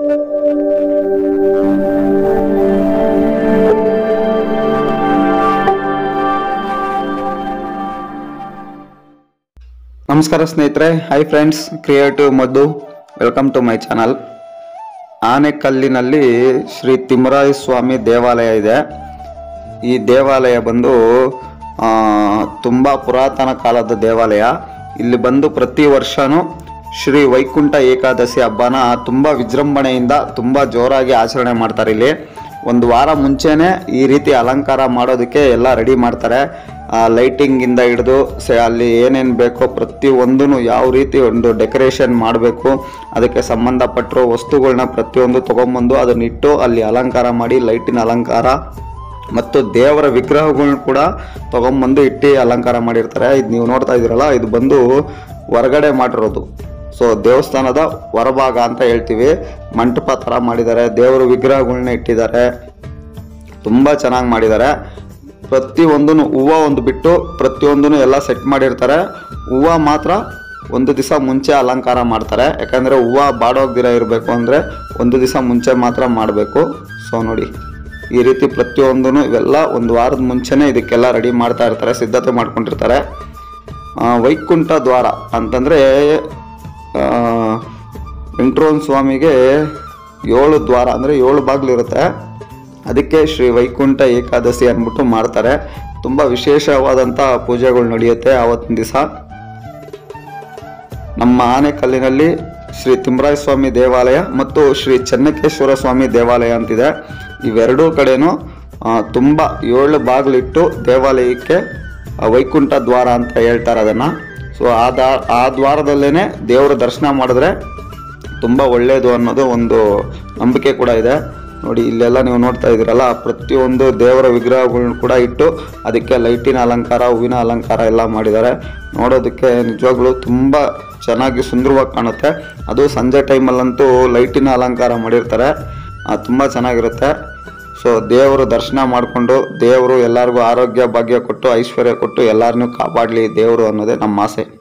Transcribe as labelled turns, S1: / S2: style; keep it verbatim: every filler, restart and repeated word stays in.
S1: ನಮಸ್ಕಾರ ಸ್ನೇಹಿತರೆ, hi friends, creative ಮದ್ದು. Welcome to my channel. ಆನೆಕಲ್ಲಿನಲ್ಲಿ ಶ್ರೀ ತಿಮ್ಮರಾಯ ಸ್ವಾಮಿ ದೇವಾಲಯ ಇದೆ. ಈ ದೇವಾಲಯ ಬಂದು ತುಂಬ ಪುರಾತನ ಕಾಲದ ದೇವಾಲಯ. ಇಲ್ಲಿ ಬಂದು ಪ್ರತಿ ವರ್ಷವೂ ಶ್ರೀ ವೈಕುಂಠ ಏಕಾದಶಿ ಹಬ್ಬನ ತುಂಬ ವಿಜೃಂಭಣೆಯಿಂದ ತುಂಬ ಜೋರಾಗಿ ಆಚರಣೆ ಮಾಡ್ತಾರೆ. ಇಲ್ಲಿ ಒಂದು ವಾರ ಮುಂಚೆನೇ ಈ ರೀತಿ ಅಲಂಕಾರ ಮಾಡೋದಕ್ಕೆ ಎಲ್ಲ ರೆಡಿ ಮಾಡ್ತಾರೆ. ಲೈಟಿಂಗಿಂದ ಹಿಡಿದು ಸೆ ಅಲ್ಲಿ ಏನೇನು ಬೇಕೋ ಪ್ರತಿಯೊಂದೂ ಯಾವ ರೀತಿ ಒಂದು ಡೆಕೋರೇಷನ್ ಮಾಡಬೇಕು, ಅದಕ್ಕೆ ಸಂಬಂಧಪಟ್ಟಿರೋ ವಸ್ತುಗಳನ್ನ ಪ್ರತಿಯೊಂದು ತೊಗೊಂಬಂದು ಅದನ್ನಿಟ್ಟು ಅಲ್ಲಿ ಅಲಂಕಾರ ಮಾಡಿ, ಲೈಟಿನ ಅಲಂಕಾರ ಮತ್ತು ದೇವರ ವಿಗ್ರಹಗಳನ್ನ ಕೂಡ ತೊಗೊಂಬಂದು ಇಟ್ಟು ಅಲಂಕಾರ ಮಾಡಿರ್ತಾರೆ. ಇದು ನೀವು ನೋಡ್ತಾ ಇದ್ದೀರಲ್ಲ, ಇದು ಬಂದು ಹೊರಗಡೆ ಮಾಡಿರೋದು. ಸೊ ದೇವಸ್ಥಾನದ ಹೊರಭಾಗ ಅಂತ ಹೇಳ್ತೀವಿ. ಮಂಟಪ ಥರ ಮಾಡಿದ್ದಾರೆ, ದೇವರ ವಿಗ್ರಹಗಳನ್ನ ಇಟ್ಟಿದ್ದಾರೆ, ತುಂಬ ಚೆನ್ನಾಗಿ ಮಾಡಿದ್ದಾರೆ. ಪ್ರತಿಯೊಂದೂ ಹೂವು ಒಂದು ಬಿಟ್ಟು ಪ್ರತಿಯೊಂದೂ ಎಲ್ಲ ಸೆಟ್ ಮಾಡಿರ್ತಾರೆ. ಹೂವು ಮಾತ್ರ ಒಂದು ದಿವಸ ಮುಂಚೆ ಅಲಂಕಾರ ಮಾಡ್ತಾರೆ, ಯಾಕಂದರೆ ಹೂವು ಬಾಡೋಗ್ದಿರ ಇರಬೇಕು ಅಂದರೆ ಒಂದು ದಿವಸ ಮುಂಚೆ ಮಾತ್ರ ಮಾಡಬೇಕು. ಸೊ ನೋಡಿ, ಈ ರೀತಿ ಪ್ರತಿಯೊಂದೂ ಇವೆಲ್ಲ ಒಂದು ವಾರದ ಮುಂಚೆನೇ ಇದಕ್ಕೆಲ್ಲ ರೆಡಿ ಮಾಡ್ತಾ ಇರ್ತಾರೆ, ಸಿದ್ಧತೆ ಮಾಡ್ಕೊಂಡಿರ್ತಾರೆ. ವೈಕುಂಠ ದ್ವಾರ ಅಂತಂದರೆ ವೆಂಕಟರಮಣ ಸ್ವಾಮಿಗೆ ಏಳು ದ್ವಾರ ಅಂದರೆ ಏಳು ಬಾಗಿಲಿರುತ್ತೆ. ಅದಕ್ಕೆ ಶ್ರೀ ವೈಕುಂಠ ಏಕಾದಶಿ ಅಂದ್ಬಿಟ್ಟು ಮಾಡ್ತಾರೆ. ತುಂಬ ವಿಶೇಷವಾದಂಥ ಪೂಜೆಗಳು ನಡೆಯುತ್ತೆ ಆವತ್ತಿನ ದಿವಸ. ನಮ್ಮ ಆನೆಕಲ್ಲಿನಲ್ಲಿ ಶ್ರೀ ತಿಮ್ಮರಾಯ ಸ್ವಾಮಿ ದೇವಾಲಯ ಮತ್ತು ಶ್ರೀ ಚೆನ್ನಕೇಶ್ವರ ಸ್ವಾಮಿ ದೇವಾಲಯ ಅಂತಿದೆ. ಇವೆರಡೂ ಕಡೆನೂ ತುಂಬ ಏಳು ಬಾಗಿಲಿಟ್ಟು ದೇವಾಲಯಕ್ಕೆ ವೈಕುಂಠ ದ್ವಾರ ಅಂತ ಹೇಳ್ತಾರೆ ಅದನ್ನು. ಸೊ ಆ ದಾ ಆ ದ್ವಾರದಲ್ಲೇ ದೇವರ ದರ್ಶನ ಮಾಡಿದ್ರೆ ತುಂಬ ಒಳ್ಳೆಯದು ಅನ್ನೋದು ಒಂದು ನಂಬಿಕೆ ಕೂಡ ಇದೆ. ನೋಡಿ, ಇಲ್ಲೆಲ್ಲ ನೀವು ನೋಡ್ತಾ ಇದ್ದೀರಲ್ಲ, ಪ್ರತಿಯೊಂದು ದೇವರ ವಿಗ್ರಹಗಳನ್ನ ಕೂಡ ಇಟ್ಟು ಅದಕ್ಕೆ ಲೈಟಿನ ಅಲಂಕಾರ, ಹೂವಿನ ಅಲಂಕಾರ ಎಲ್ಲ ಮಾಡಿದ್ದಾರೆ. ನೋಡೋದಕ್ಕೆ ನಿಜವಾಗ್ಲೂ ತುಂಬ ಚೆನ್ನಾಗಿ ಸುಂದರವಾಗಿ ಕಾಣುತ್ತೆ. ಅದು ಸಂಜೆ ಟೈಮಲ್ಲಂತೂ ಲೈಟಿನ ಅಲಂಕಾರ ಮಾಡಿರ್ತಾರೆ, ತುಂಬ ಚೆನ್ನಾಗಿರುತ್ತೆ. ಸೊ ದೇವರು ದರ್ಶನ ಮಾಡಿಕೊಂಡು ದೇವರು ಎಲ್ಲರಿಗೂ ಆರೋಗ್ಯ ಭಾಗ್ಯ ಕೊಟ್ಟು ಐಶ್ವರ್ಯ ಕೊಟ್ಟು ಎಲ್ಲರನ್ನೂ ಕಾಪಾಡಲಿ ದೇವರು ಅನ್ನೋದೇ ನಮ್ಮ ಆಸೆ.